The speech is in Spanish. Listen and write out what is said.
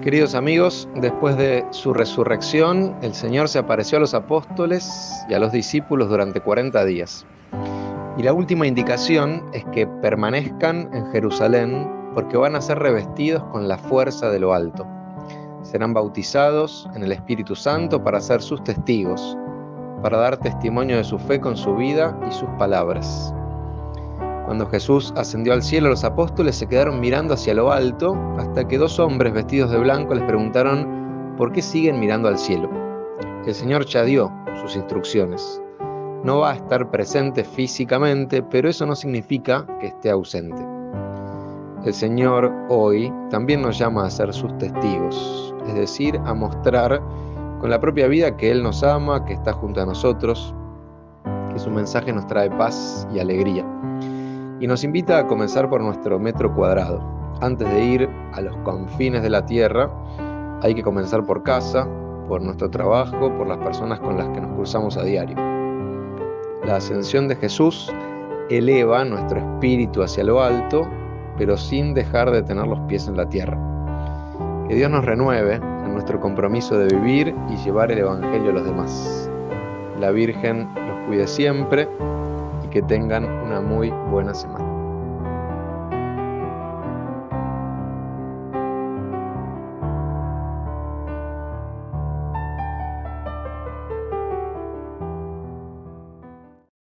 Queridos amigos, después de su resurrección, el Señor se apareció a los apóstoles y a los discípulos durante 40 días. Y la última indicación es que permanezcan en Jerusalén porque van a ser revestidos con la fuerza de lo alto. Serán bautizados en el Espíritu Santo para ser sus testigos, para dar testimonio de su fe con su vida y sus palabras. Cuando Jesús ascendió al cielo, los apóstoles se quedaron mirando hacia lo alto hasta que dos hombres vestidos de blanco les preguntaron ¿por qué siguen mirando al cielo? El Señor ya dio sus instrucciones. No va a estar presente físicamente, pero eso no significa que esté ausente. El Señor hoy también nos llama a ser sus testigos, es decir, a mostrar con la propia vida que Él nos ama, que está junto a nosotros, que su mensaje nos trae paz y alegría. Y nos invita a comenzar por nuestro metro cuadrado. Antes de ir a los confines de la tierra, hay que comenzar por casa, por nuestro trabajo, por las personas con las que nos cruzamos a diario. La ascensión de Jesús eleva nuestro espíritu hacia lo alto, pero sin dejar de tener los pies en la tierra. Que Dios nos renueve en nuestro compromiso de vivir y llevar el Evangelio a los demás. La Virgen los cuide siempre y que tengan una muy buena semana.